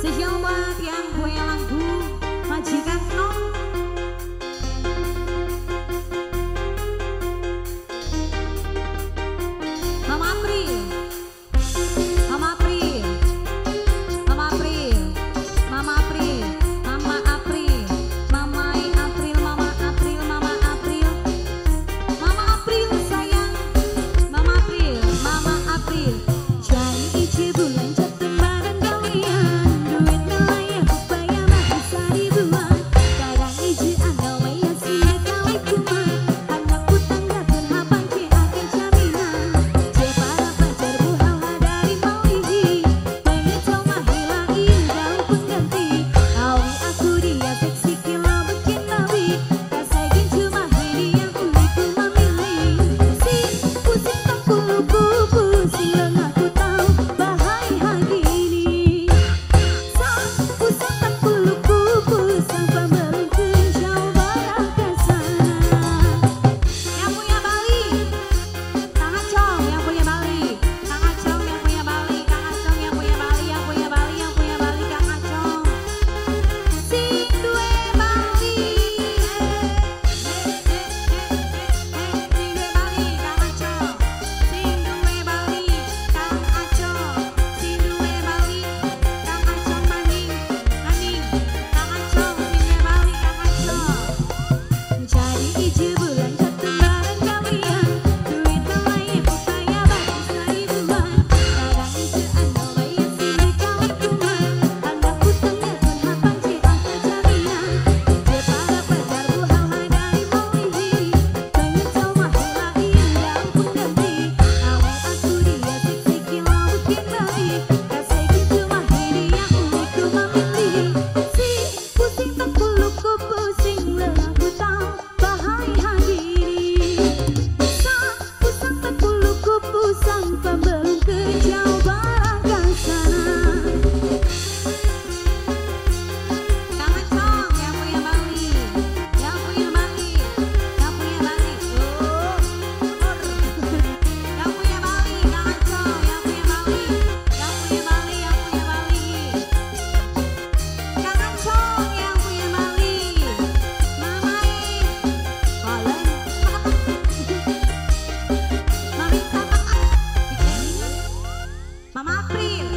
Spesial buat yang punya lagu majikan non. Mama April, Mama April, Mama April, Mama April, Mama April, Mama April, Mama April, Mama April, Mama April sayang, Mama April, Mama April. Jadi ije bulan jatuh bareng kalian, duit melayang upaya mah bisa dibuang. Kadang ije anda maya sia kali kuman, anak utang datun habang ke akan jaminan. Je para pacar buhal hadari maulihi, pengen cuma hilangin jauh pengganti. Awi aku dia seksi kila bikin nabi, kasagin cuma ini yang uliku memilih. Si pusing tak puluku pusing lengah ku tahu bahai hagini. Sa pusing tak puluku pusing pemerintah jauh barang ke sana. Yang punya Bali, Kang Acong yang punya Bali, Kang Acong yang punya Bali, Kang Acong yang punya Bali, yang punya Bali, yang punya Bali, Kang Acong. Sing duwe Bali, sing duwe Bali, Kang Acong. Sing duwe Bali, Kang Acong. Sing duwe Bali, Kang Acong maning, maning. Kang Acong sing duwe Bali, Kang Acong. Jadi ije bulan jatuh bareng kalian, duit melayang upaya bagus ribuan. Kadang ije anda maya sia kali kuman, anak utang datun habang je angka jaminan. Je para pacar buhal hadari maulihi, pengen cuma hilangin jauh pengganti. Awi aku dia seksi kila bikin bali, kasagin cuma ini yang uliku memilih. Si pusing tak puluku pusing lengah ku tahu bahai hagini. Sa pusing tak puluku pusing pembelum ke jauh barang ke sana. Kang Acong yang punya Bali, yang punya Bali, yang punya Bali. Yang punya Bali, Kang Acong yang punya Bali, yang punya Bali, yang punya Bali. Kang Acong yang punya Bali, Mamai, Halen, Mami Tata, Mama April.